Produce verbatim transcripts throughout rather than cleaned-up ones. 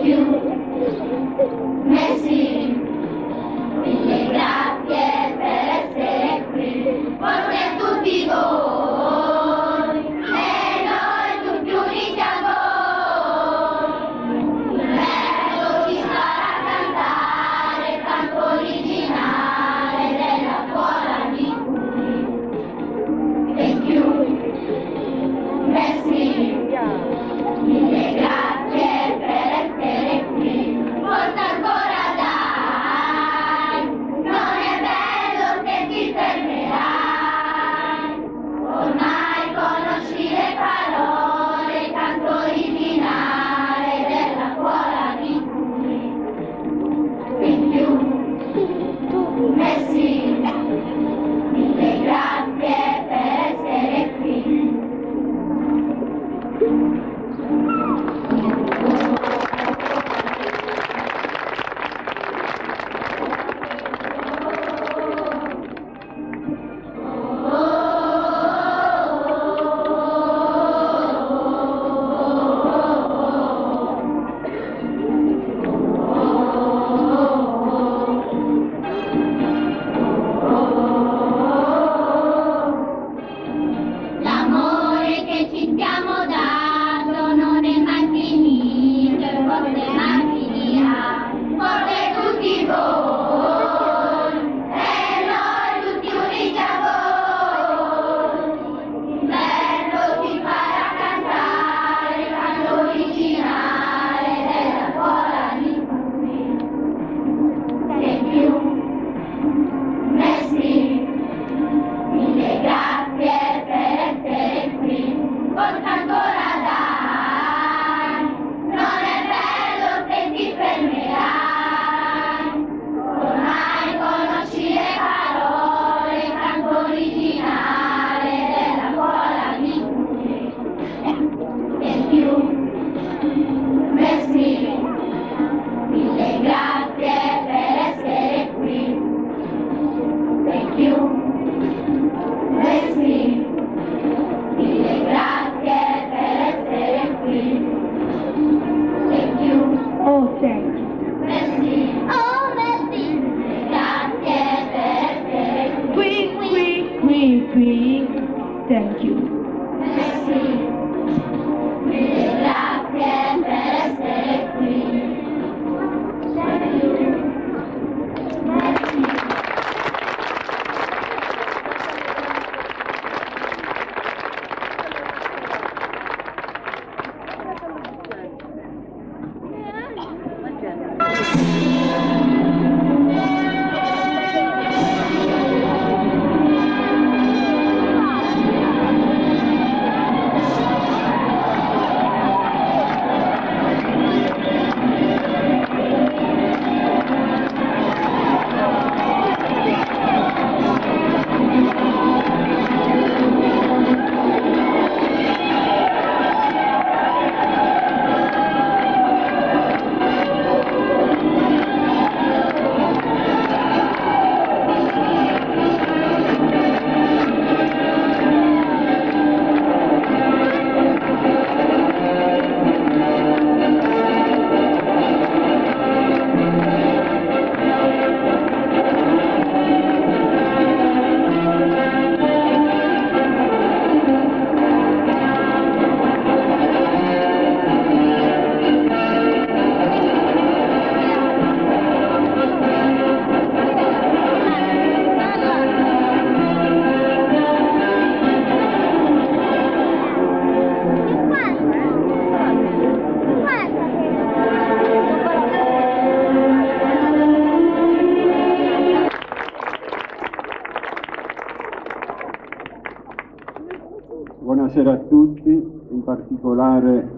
Buonasera a tutti, in particolare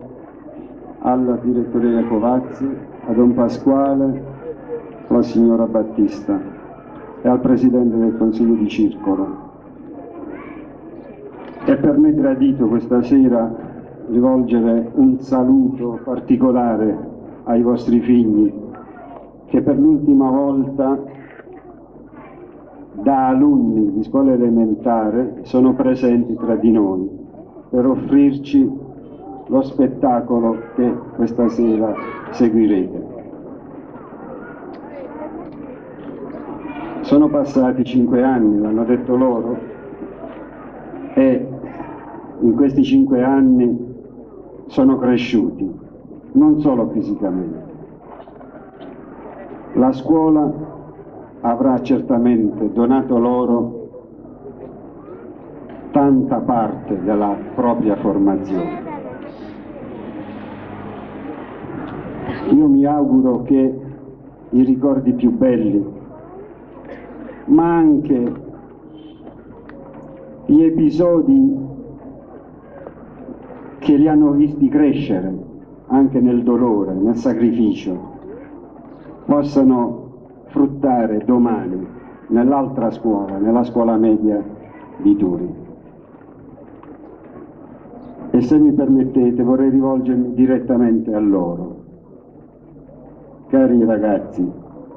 alla direttoria Covazzi, a Don Pasquale, alla signora Battista e al Presidente del Consiglio di Circolo. È per me gradito questa sera rivolgere un saluto particolare ai vostri figli che per l'ultima volta da alunni di scuola elementare sono presenti tra di noi per offrirci lo spettacolo che questa sera seguirete. Sono passati cinque anni, l'hanno detto loro, e in questi cinque anni sono cresciuti, non solo fisicamente. La scuola avrà certamente donato loro tanta parte della propria formazione. Io mi auguro che i ricordi più belli, ma anche gli episodi che li hanno visti crescere, anche nel dolore, nel sacrificio, possano fruttare domani nell'altra scuola, nella scuola media di Turi. E se mi permettete vorrei rivolgermi direttamente a loro. Cari ragazzi,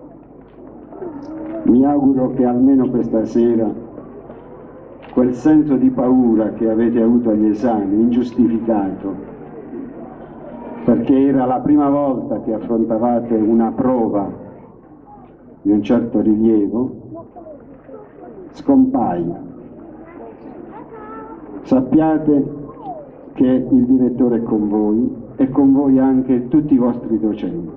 mi auguro che almeno questa sera quel senso di paura che avete avuto agli esami, ingiustificato, perché era la prima volta che affrontavate una prova di un certo rilievo, scompaia. Sappiate che il direttore è con voi e con voi anche tutti i vostri docenti,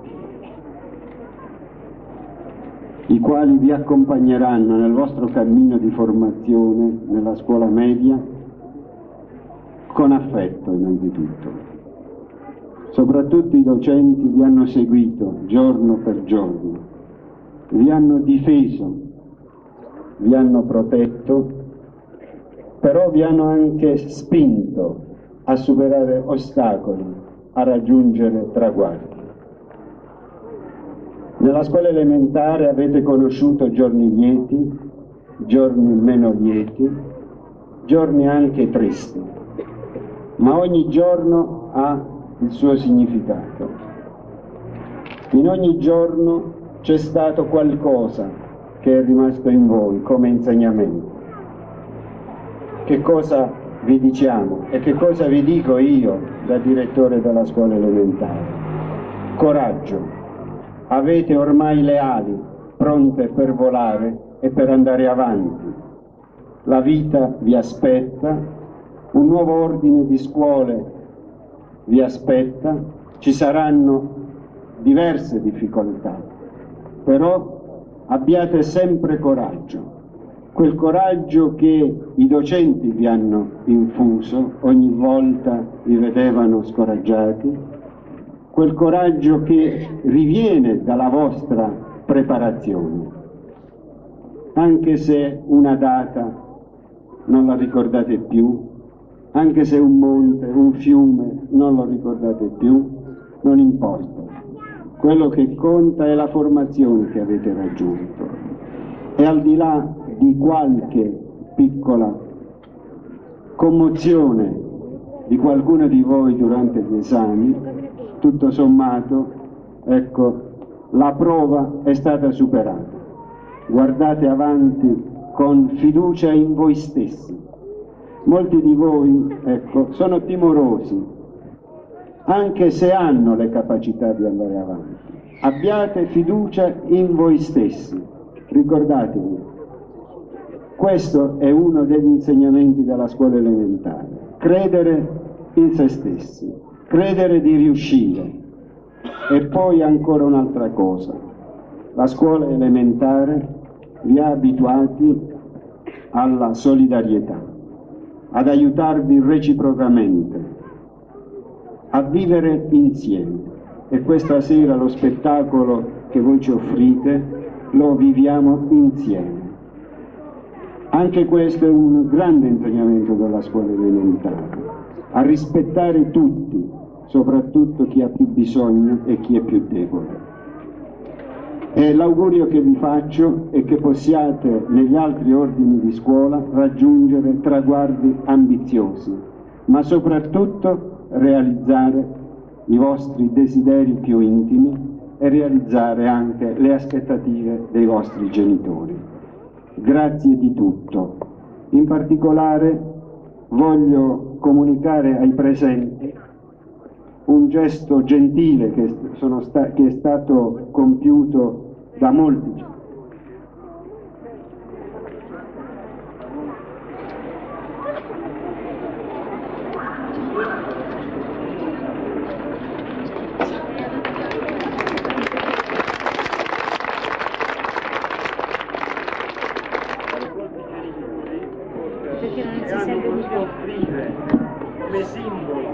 i quali vi accompagneranno nel vostro cammino di formazione nella scuola media con affetto innanzitutto. Soprattutto i docenti vi hanno seguito giorno per giorno, vi hanno difeso, vi hanno protetto, però vi hanno anche spinto a superare ostacoli, a raggiungere traguardi. Nella scuola elementare avete conosciuto giorni lieti, giorni meno lieti, giorni anche tristi, ma ogni giorno ha il suo significato. In ogni giorno c'è stato qualcosa che è rimasto in voi come insegnamento. Che cosa vi diciamo e che cosa vi dico io da direttore della scuola elementare? Coraggio! Avete ormai le ali pronte per volare e per andare avanti. La vita vi aspetta, un nuovo ordine di scuole vi aspetta, ci saranno diverse difficoltà, però abbiate sempre coraggio, quel coraggio che i docenti vi hanno infuso ogni volta vi vedevano scoraggiati, quel coraggio che riviene dalla vostra preparazione, anche se una data non la ricordate più, anche se un monte, un fiume non lo ricordate più, non importa. Quello che conta è la formazione che avete raggiunto. E al di là di qualche piccola commozione di qualcuno di voi durante gli esami, tutto sommato, ecco, la prova è stata superata. Guardate avanti con fiducia in voi stessi. Molti di voi, ecco, sono timorosi, anche se hanno le capacità di andare avanti. Abbiate fiducia in voi stessi. Ricordatevi, questo è uno degli insegnamenti della scuola elementare. Credere in se stessi, credere di riuscire. E poi ancora un'altra cosa. La scuola elementare vi ha abituati alla solidarietà, ad aiutarvi reciprocamente, a vivere insieme. E questa sera lo spettacolo che voi ci offrite lo viviamo insieme. Anche questo è un grande insegnamento della scuola elementare, a rispettare tutti, soprattutto chi ha più bisogno e chi è più debole. E l'augurio che vi faccio è che possiate negli altri ordini di scuola raggiungere traguardi ambiziosi, ma soprattutto realizzare i vostri desideri più intimi e realizzare anche le aspettative dei vostri genitori. Grazie di tutto. In particolare voglio comunicare ai presenti un gesto gentile che, sono sta- che è stato compiuto da molti. Come simbolo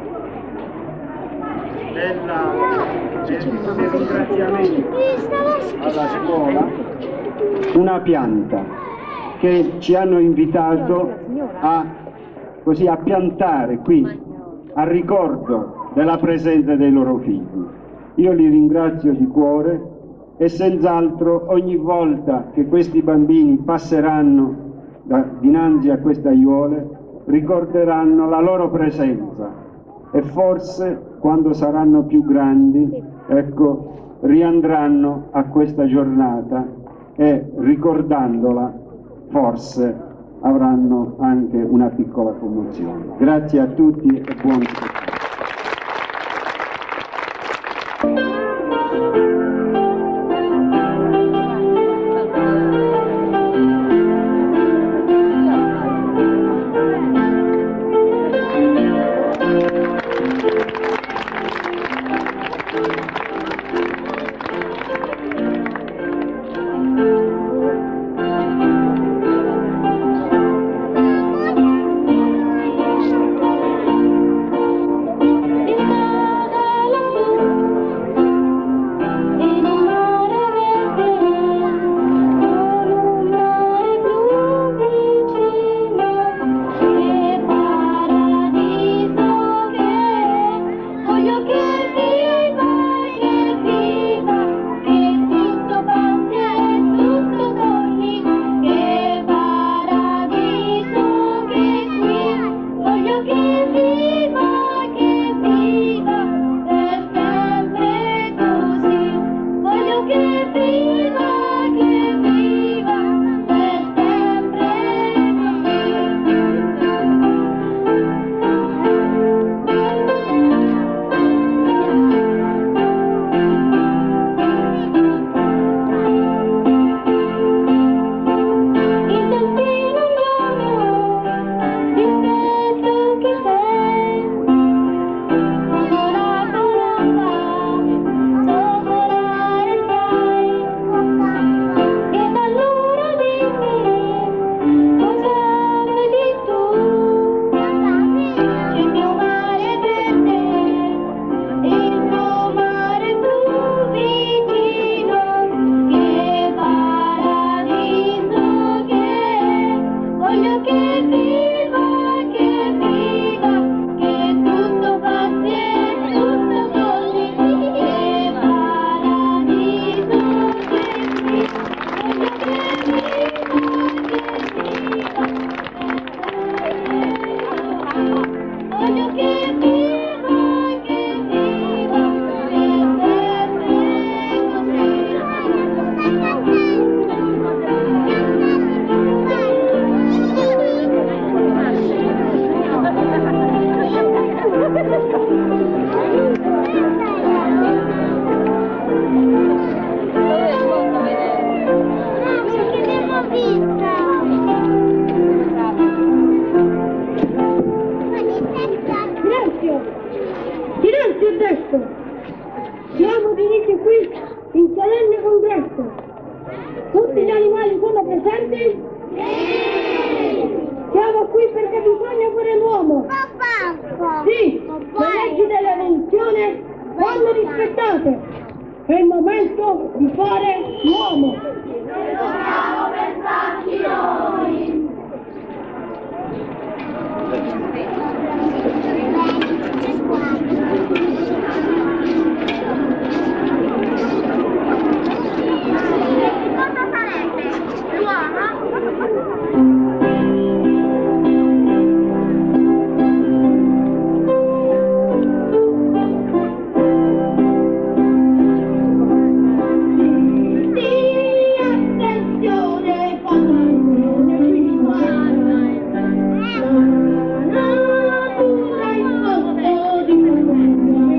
della, del, del ringraziamento alla scuola una pianta che ci hanno invitato a, così, a piantare qui a ricordo della presenza dei loro figli. Io li ringrazio di cuore e senz'altro ogni volta che questi bambini passeranno da, dinanzi a queste aiuole ricorderanno la loro presenza e forse quando saranno più grandi, ecco, riandranno a questa giornata e ricordandola forse avranno anche una piccola commozione. Grazie a tutti e buon spettacolo. Siamo riuniti qui in solenne congresso. Tutti gli animali sono presenti? Sì! Siamo qui perché bisogna pure l'uomo. Sì, le leggi dell'evoluzione vanno rispettate. È il momento di fare l'uomo. Ne dobbiamo pensarci noi. Cosa sarebbe? L'uomo? La natura in fondo di un mondo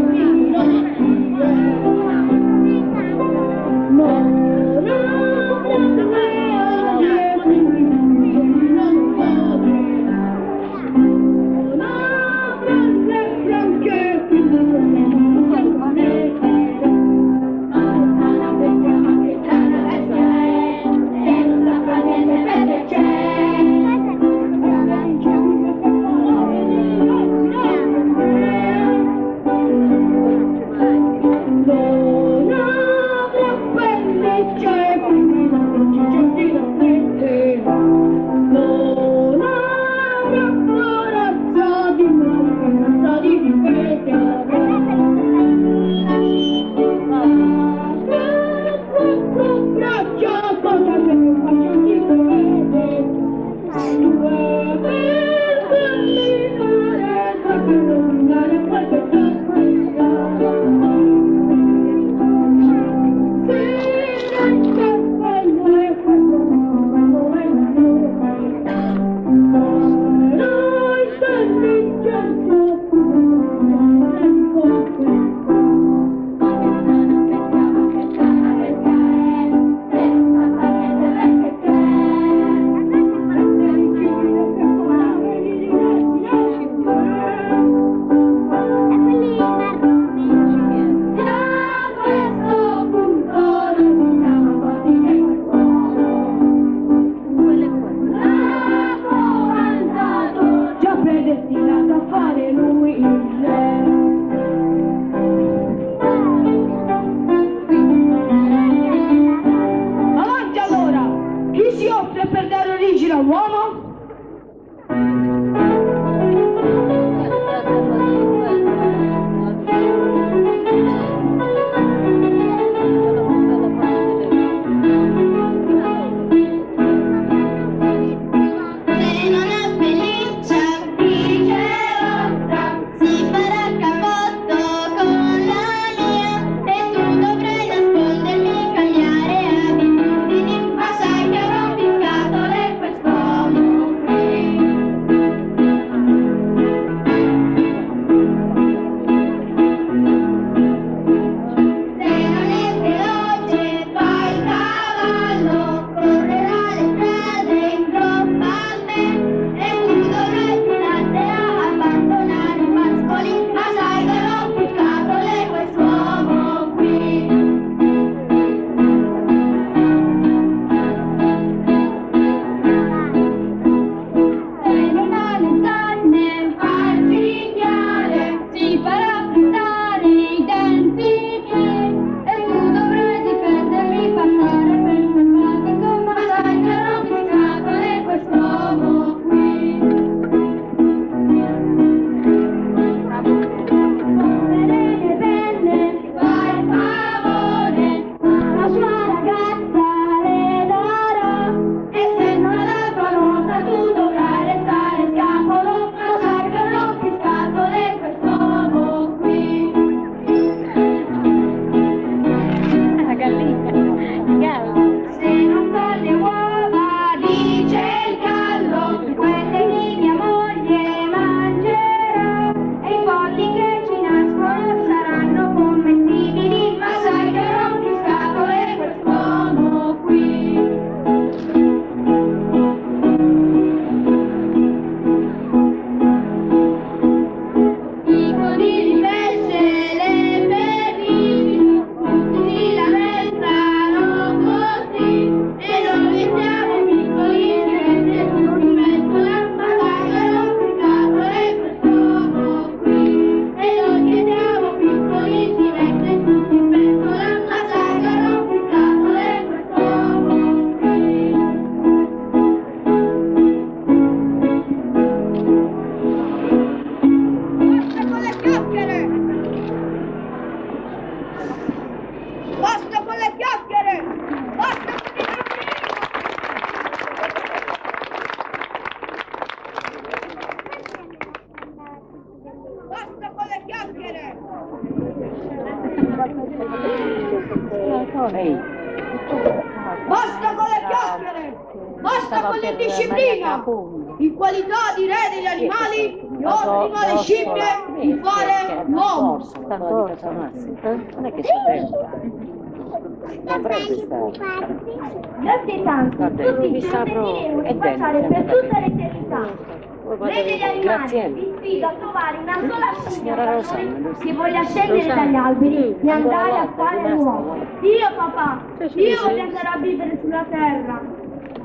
Ehi. Basta con le chiacchiere! Basta con l'indisciplina! In qualità di re degli animali, io ordino alle scimmie di fare l'uomo! Non è che c'è dentro. Dovrebbe stare. Grazie tanto, tutti ci sentiremo di passare per tutta l'eternità. Re degli animali, vi sfido a trovare una sola scimmia tra noi che voglia scendere dagli alberi e andare a fare l'uomo. Io papà, io voglio andare a vivere sulla terra.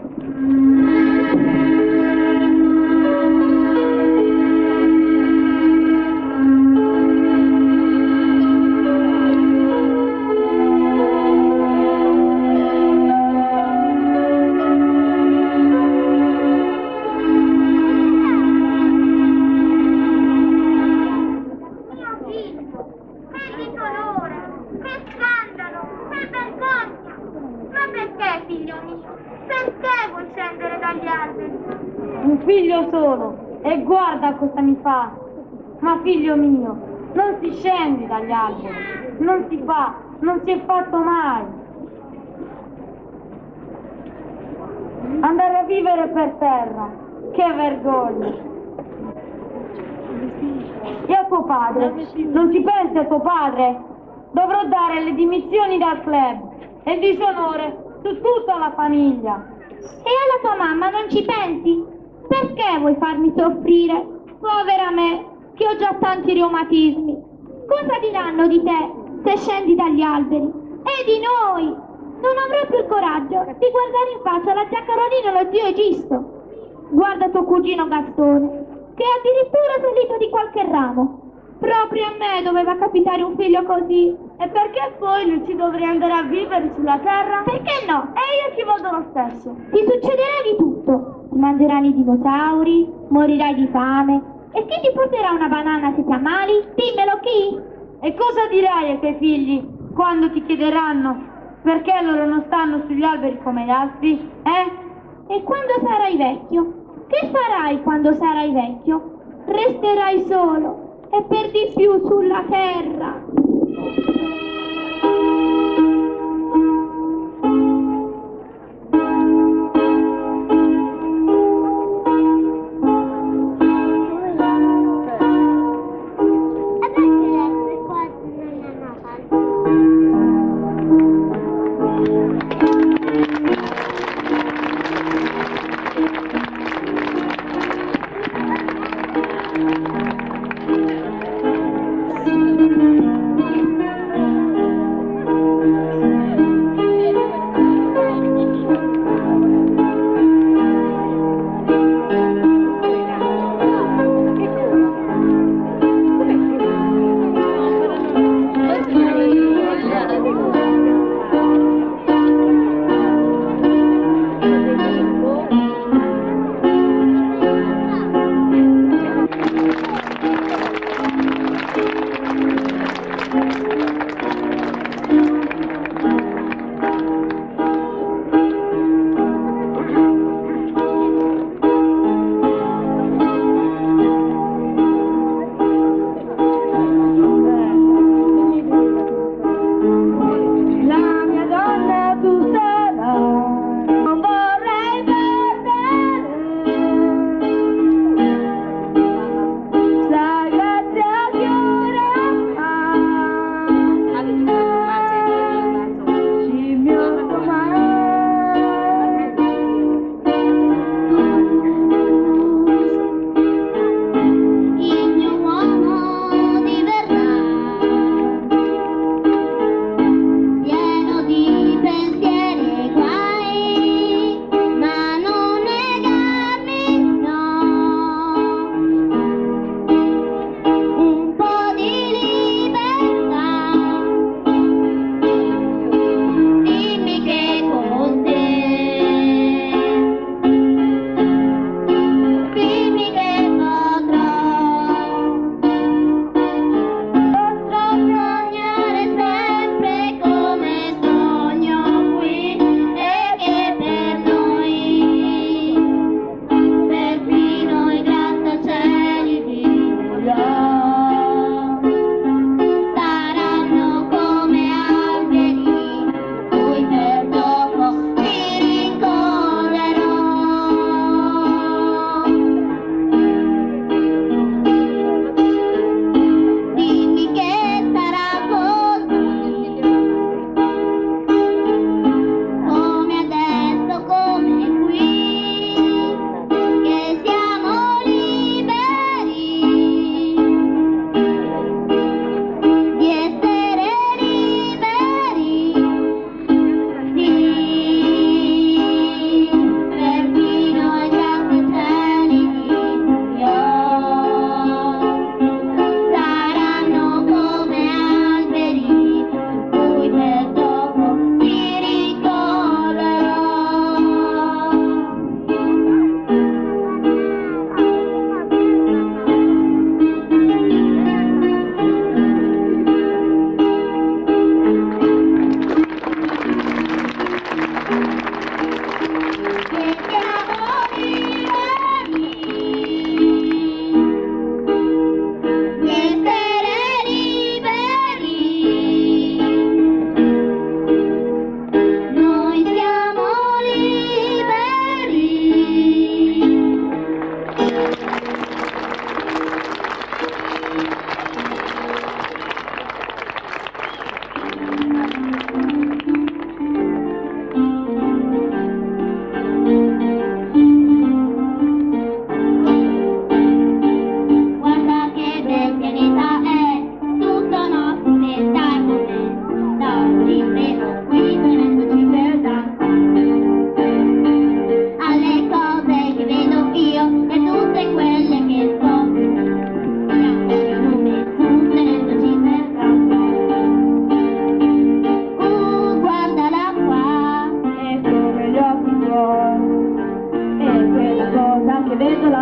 Un figlio sono e guarda cosa mi fa. Ma figlio mio, non si scende dagli alberi, non si fa, non si è fatto mai. Andare a vivere per terra, che vergogna. E a tuo padre? Non ci pensi a tuo padre? Dovrò dare le dimissioni dal club e il disonore su tutta la famiglia. E alla tua mamma non ci pensi? Perché vuoi farmi soffrire? Povera me, che ho già tanti reumatismi. Cosa diranno di te se scendi dagli alberi? E di noi? Non avrò più il coraggio di guardare in faccia la zia Carolina e lo zio Egisto. Guarda tuo cugino Gastone, che è addirittura salito di qualche ramo. Proprio a me doveva capitare un figlio così. E perché poi non ci dovrei andare a vivere sulla terra? Perché no? E io ci vado lo stesso. Ti succederà di tutto. Ti mangeranno i dinosauri, morirai di fame. E chi ti porterà una banana se ti ammali? Dimmelo chi? E cosa dirai ai tuoi figli quando ti chiederanno perché loro non stanno sugli alberi come gli altri? Eh? E quando sarai vecchio? Che farai quando sarai vecchio? Resterai solo e per di più sulla terra.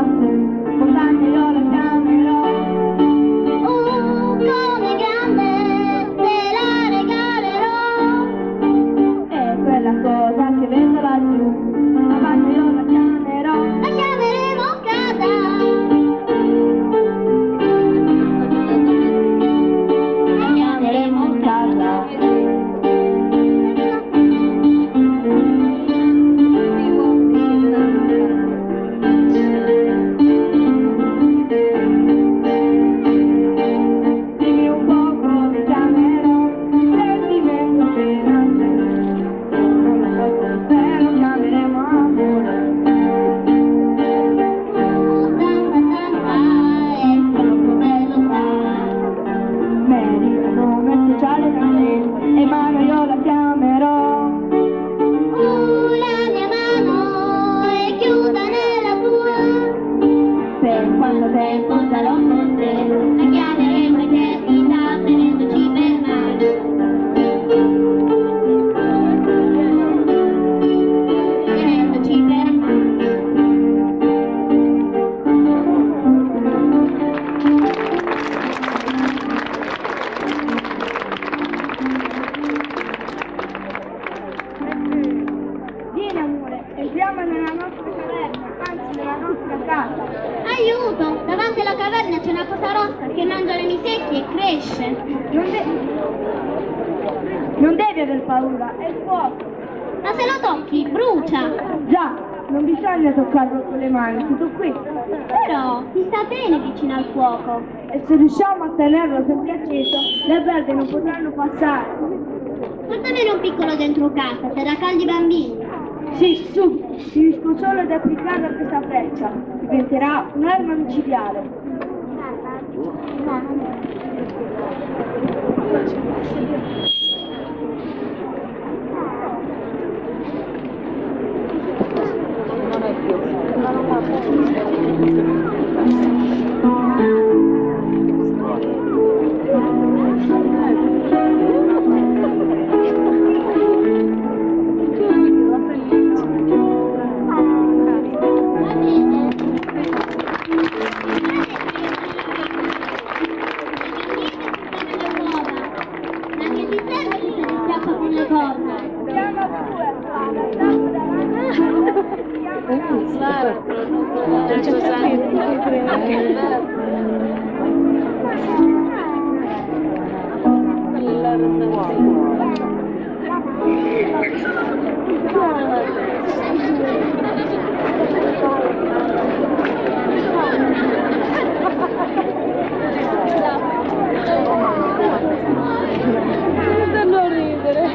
notte, montagna io la chiamerò. Uh, come grande, te la regalerò. E quella cosa che vedo laggiù, montagna io la chiamerò. La chiameremo casa. La chiameremo casa. Dimmi un po' come chiamerò, sentimento che nasce, non lo so se lo chiameremo amore. Merita nome speciale per me, e mano io la chiamerò. Uh, la mia mano è chiusa nella tua. Per quanto tempo sarò con te, La chiameremo eternità, tenendoci per mano. Tenendoci per mano. Vieni amore, entriamo nella nostra caverna, anzi nella nostra casa. Aiuto! Davanti alla caverna c'è una cosa rossa che mangia rami secchi e cresce. Non, de- non devi aver paura, è il fuoco. Ma se lo tocchi, brucia! Già, non bisogna toccarlo con le mani, tutto qui. Però ti sta bene vicino al fuoco. E se riusciamo a tenerlo sempre acceso, le belve non potranno passare. Portamene un piccolo dentro casa, terrà caldi i bambini. Sì, su, ti riesco solo ad applicarlo a questa freccia. Diventerà un'arma micidiale. Non è più, non fa Ma che ti serve che ti schiappa con le corna? Chiama pure, non ridere.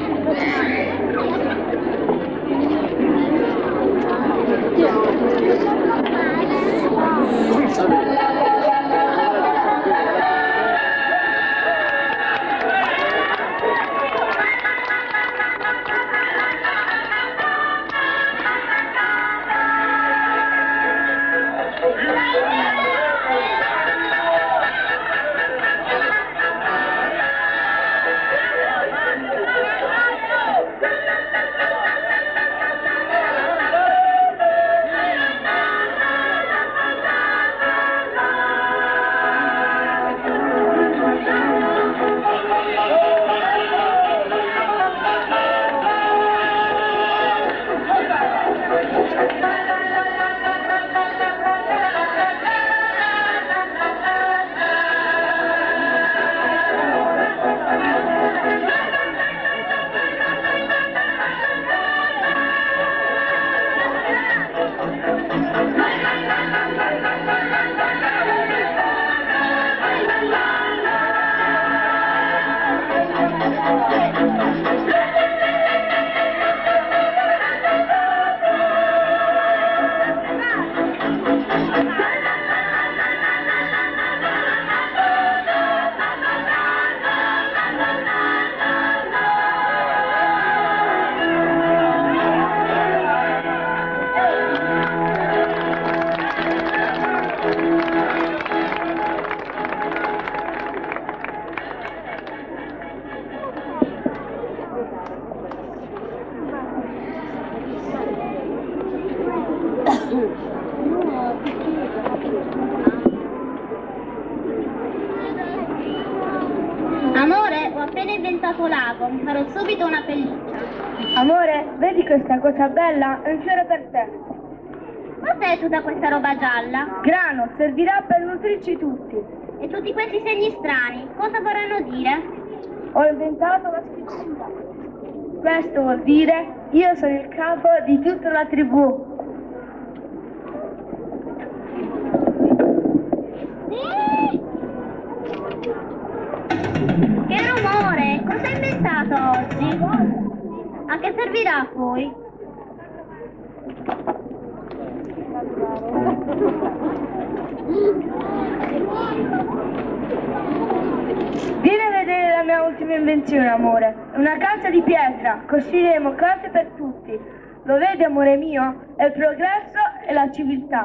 Amore, vedi questa cosa bella? È un fiore per te. Cos'è tutta questa roba gialla? Grano, servirà per nutrirci tutti. E tutti questi segni strani, cosa vorranno dire? Ho inventato una scrittura. Questo vuol dire io sono il capo di tutta la tribù. Che rumore! Cosa hai inventato oggi? A che servirà poi? Vieni a vedere la mia ultima invenzione, amore. È una casa di pietra. Costruiremo case per tutti. Lo vedi, amore mio? È il progresso e la civiltà.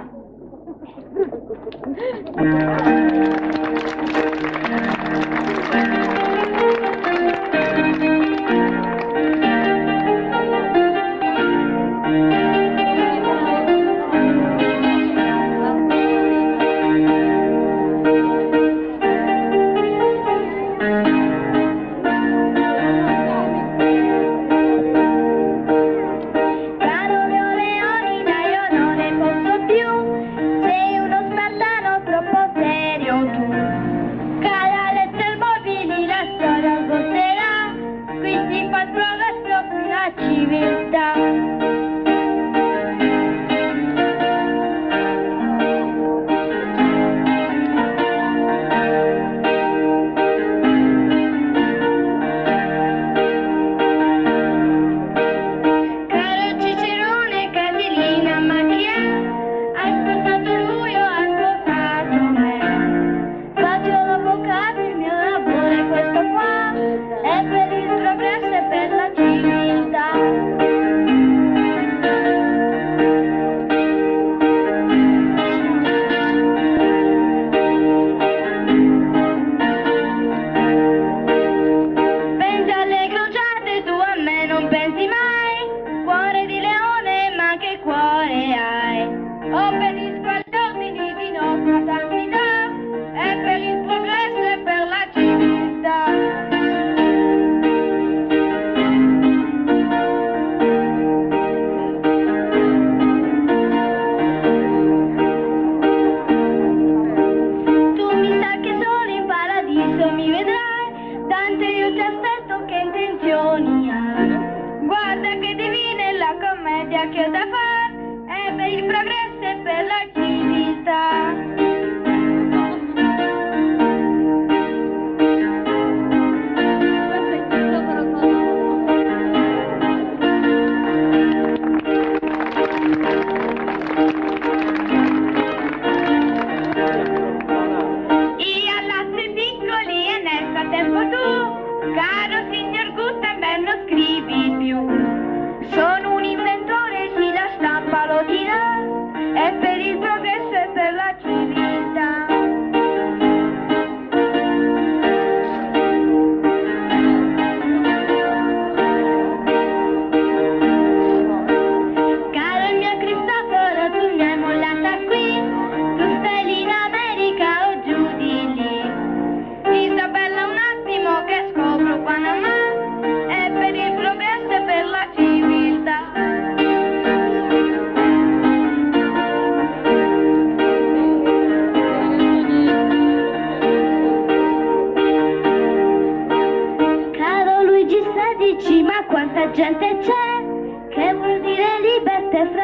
gente c'è, che vuol dire libertà e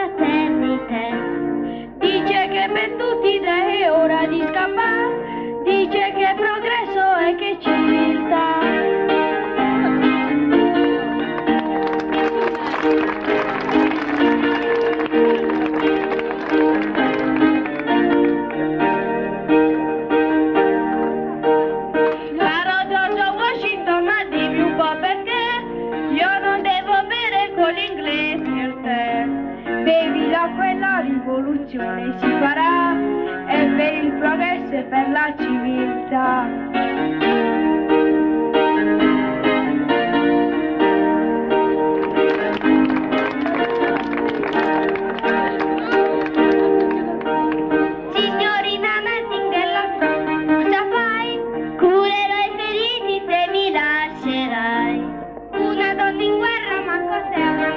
fraternità. Dice che per tutti è ora di scappare, dice che progresso e che civiltà. Rivoluzione si farà, e per il progresso e per la civiltà. Signorina Nightingale, cosa fai? Curerai i feriti se mi lascerai. Una donna in guerra, ma cos'è una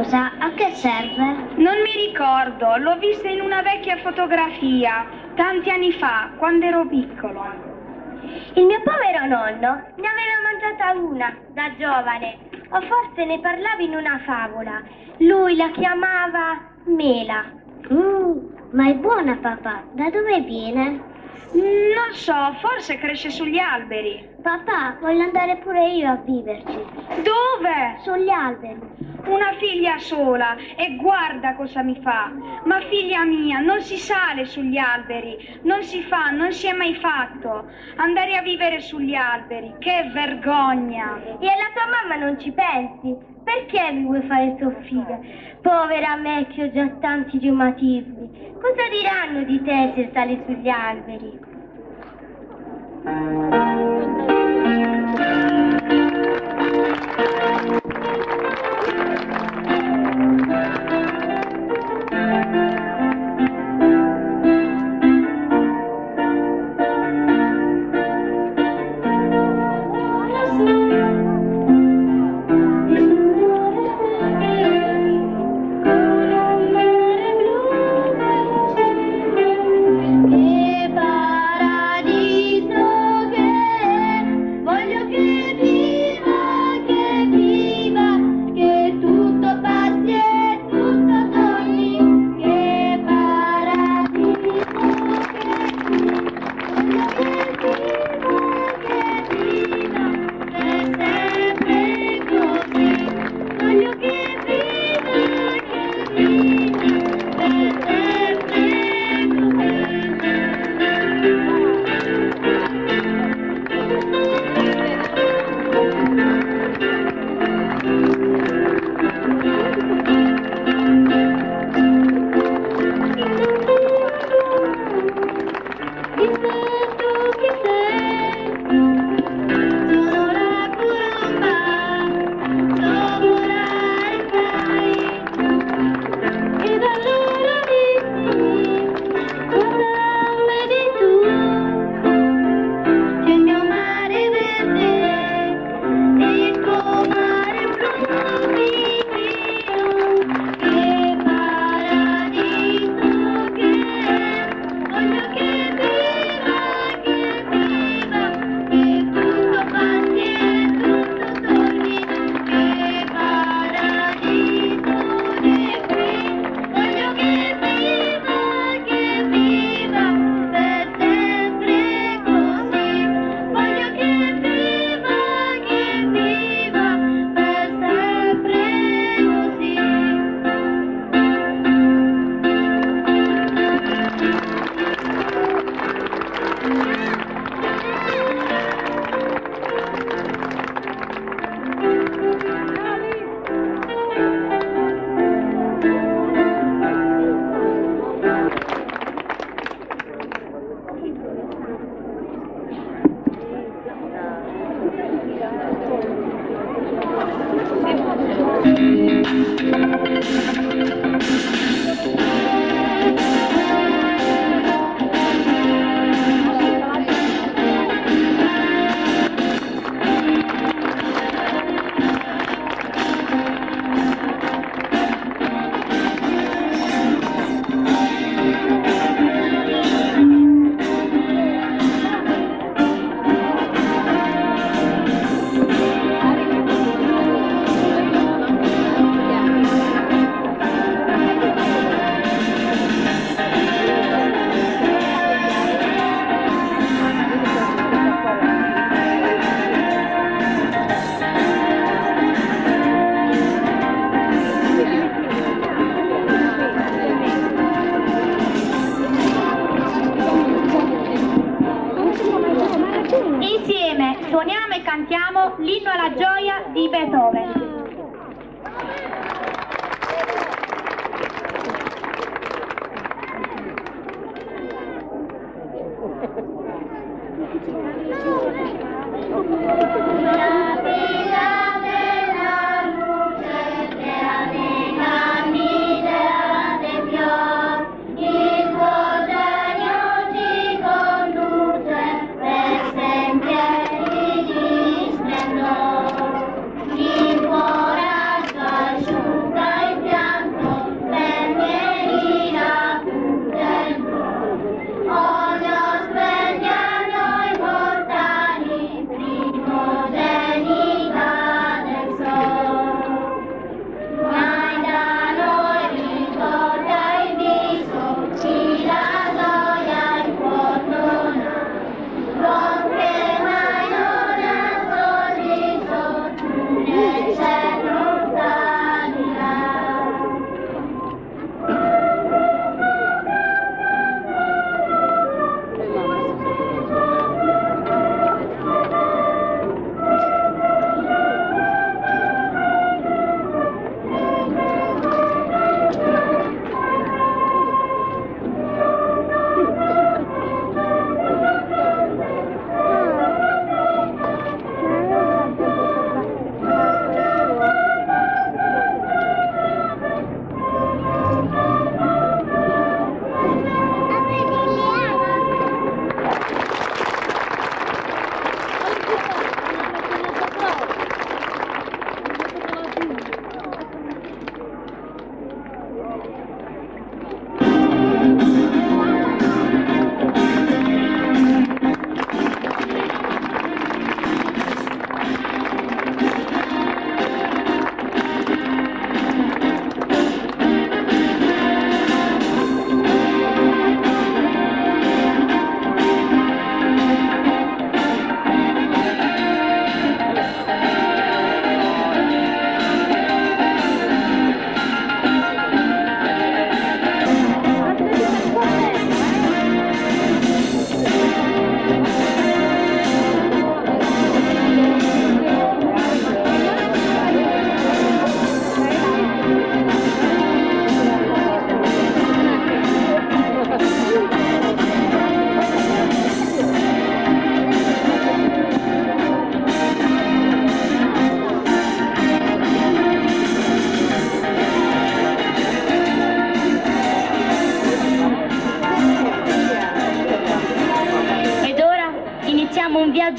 Scusa, a che serve? Non mi ricordo, l'ho vista in una vecchia fotografia, tanti anni fa, quando ero piccolo. Il mio povero nonno ne aveva mangiata una da giovane, o forse ne parlava in una favola. Lui la chiamava mela. Mm, ma è buona, papà. Da dove viene? Non so, forse cresce sugli alberi. Papà, voglio andare pure io a viverci. Dove? Sugli alberi. Una figlia sola e guarda cosa mi fa. Ma figlia mia, non si sale sugli alberi, non si fa, non si è mai fatto. Andare a vivere sugli alberi, che vergogna. E alla tua mamma non ci pensi? Perché mi vuoi fare soffrire? Povera me che ho già tanti reumatismi. Cosa diranno di te se sali sugli alberi? Suoniamo e cantiamo l'inno alla gioia di Beethoven. Di cuore al suo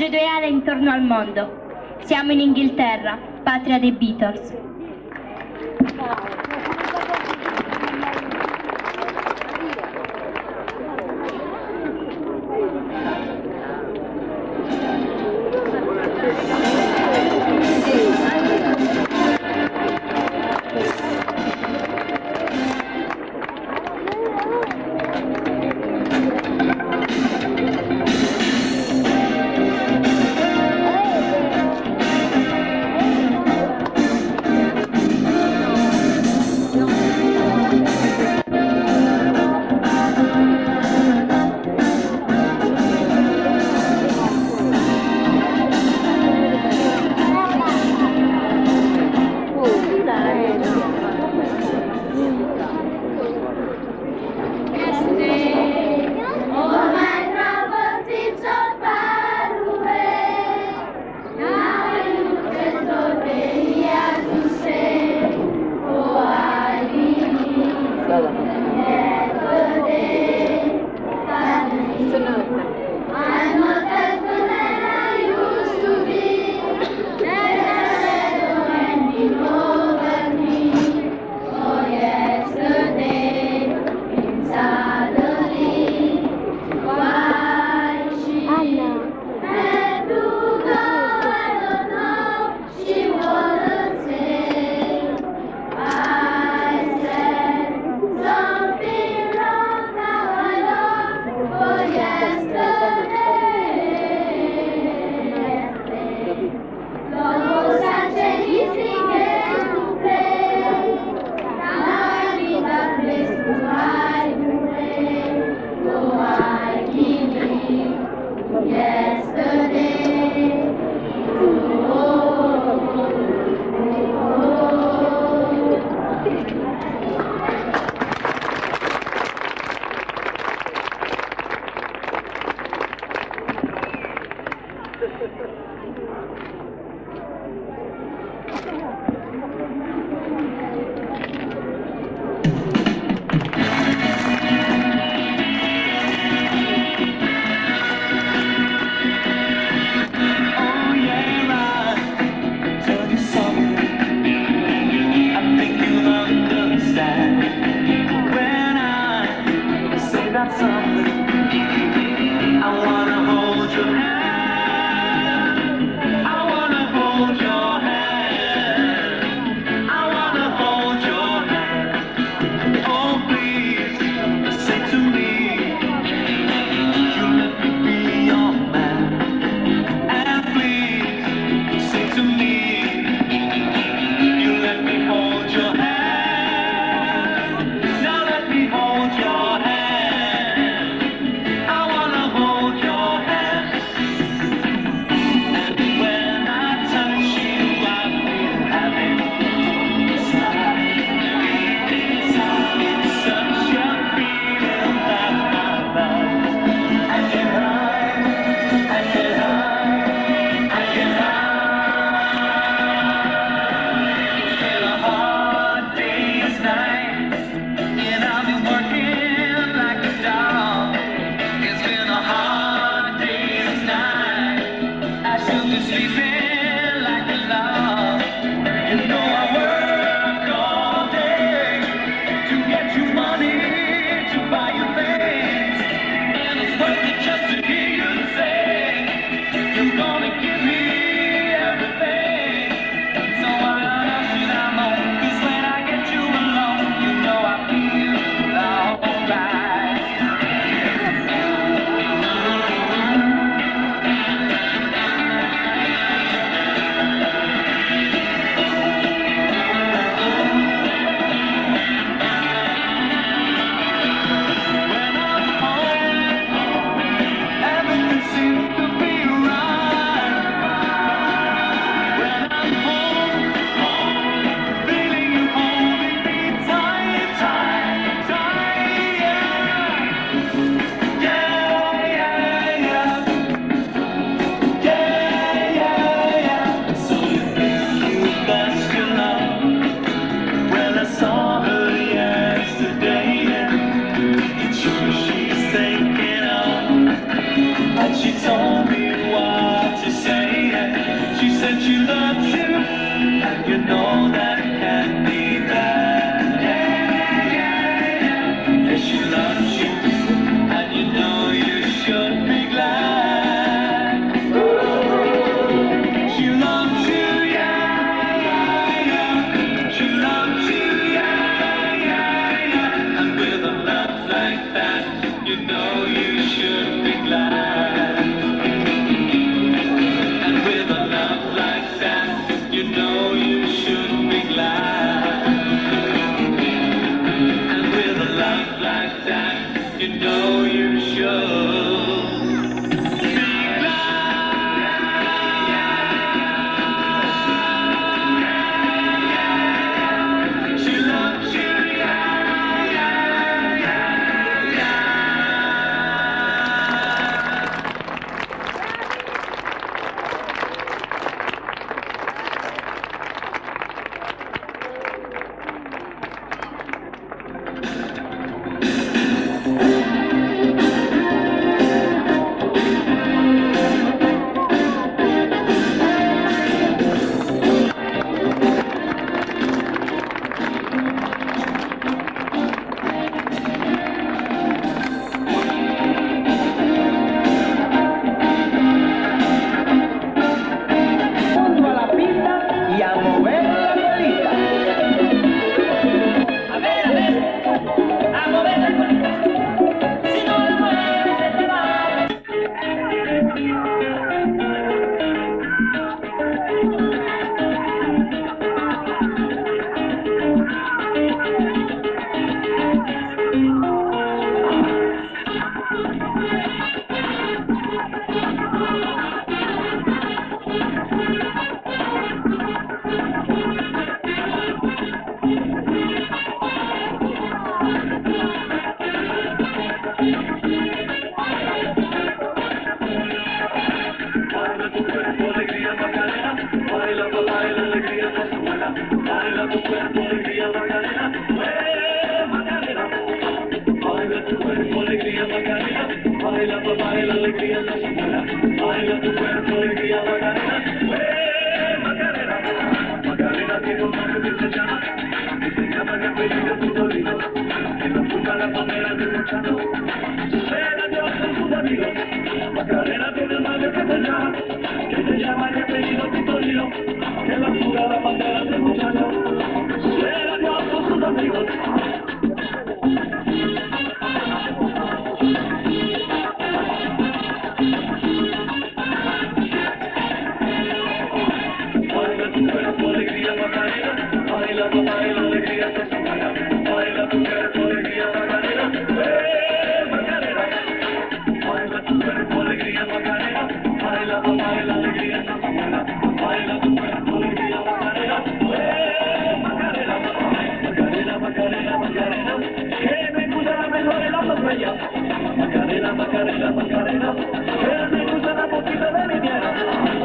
viaggio ideale intorno al mondo. Siamo in Inghilterra, patria dei Beatles. I wanna hold your hand. you know that can't be bad. Yeah, yeah, yeah. Yeah, she loves you, and you know you should be glad. She loves you, yeah, yeah, yeah. She loves you, yeah, yeah, yeah. And with a love like that, you know you should be glad. And with a love like that, you know you should be glad. And with a love like that, you know you should be glad. She loves you, yeah, yeah, yeah, yeah. Junto a la pista y a mover la colita. A ver, a ver, a mover la colita. Si no la mueves se te va. Baila tu cuerpo, alegría, Macarena. Baila, pa' baila, alegría, no se muera. Baila tu cuerpo, alegría, Macarena. ¡Eh, Macarena! Baila tu cuerpo, alegría, Macarena. Baila, pa' baila, alegría, no se muera. Baila tu cuerpo, alegría, Macarena. ¡Eh, Macarena! Macarena tiene un nombre que se llama, que se llama Gabriela Tudorino. En la punta la bandera de Luchano. Sucede Dios con sus amigos. Macarena tiene un nombre que se llama, que se llama el apellido Tudorino. En la punta la bandera de Luchano. Sucede Dios con sus amigos. Baila tu cuerpo, alegría, Macarena. Baila, pa' baila, alegría, no se muera. Baila tu cuerpo, alegría, Macarena. ¡Eh, Macarena! Baila tu cuerpo, alegría, Macarena. Baila, pa' baila, alegría, no se muera. Baila tu cuerpo, alegría, Macarena. ¡Eh, Macarena! Macarena, Macarena, Macarena. Que me gusta la mejor de las estrellas. Macarena, Macarena, Macarena. Que me gusta la poquita de mi tierra.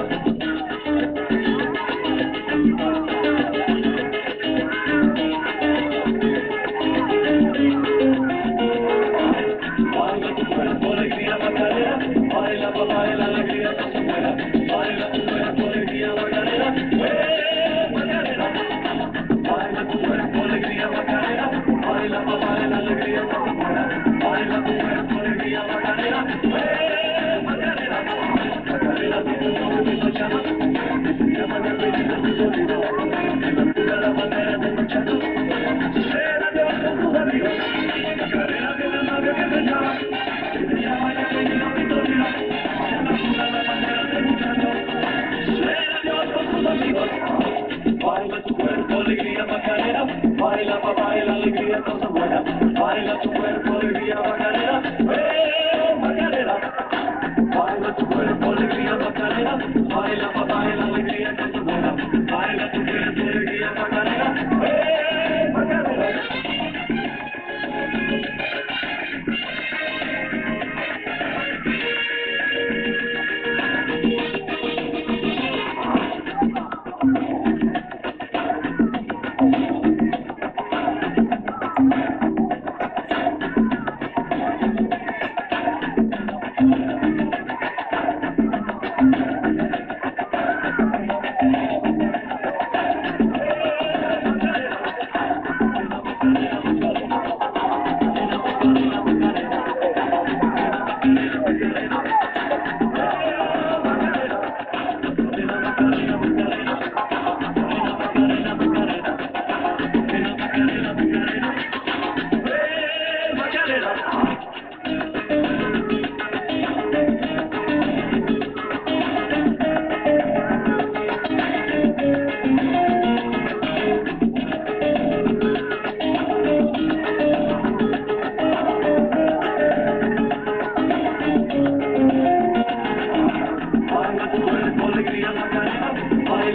Baila tu cuerpo, alegría, Macarena. Baila, pa' baila, alegría, no se muera. Baila tu cuerpo, alegría, Macarena. ¡Eh, Macarena! Baila tu cuerpo, alegría, Macarena. Baila, pa' baila, alegría, no se muera. Baila tu cuerpo, alegría, Macarena. ¡Eh, Macarena! Macarena tiene un nombre que se llama, que se llama Gabriela Tudorino. En la punta la bandera de Luchano. Sucede Dios con sus amigos. Macarena tiene un nombre que se llama, que se llama Gabriela Tudorino. En la punta la bandera de Luchano. Sucede Dios con sus amigos. Baila tu cuerpo, alegría, Macarena. Baila, pa' baila, alegría, no se muera. Baila tu cuerpo, alegría, Macarena. ¡Eh, Macarena! Baila tu cuerpo, alegría, Macarena. Baila, pa' baila, alegría, no se muera. Baila tu cuerpo, alegría, Macarena. ¡Eh, Macarena!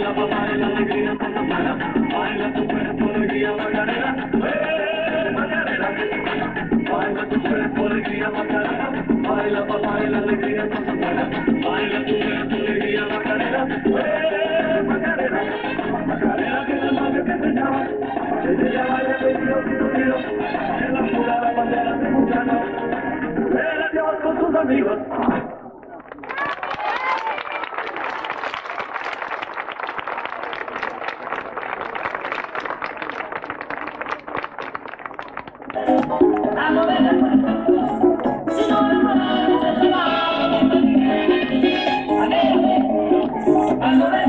baila, baila la alegría con Macarena, baila tu cuerpo, alegría Macarena, eh, Macarena. Baila tu cuerpo, alegría Macarena, baila, baila la alegría con Macarena, baila tu cuerpo, alegría Macarena, eh, Macarena. Macarena tiene el novio que te llama, que te llama y le pidió que tu tiro, en la oscura la bandera de Muchano, ven Dios con sus amigos. A mover el cuerpo, si no lo mueves se va. A ver, a mover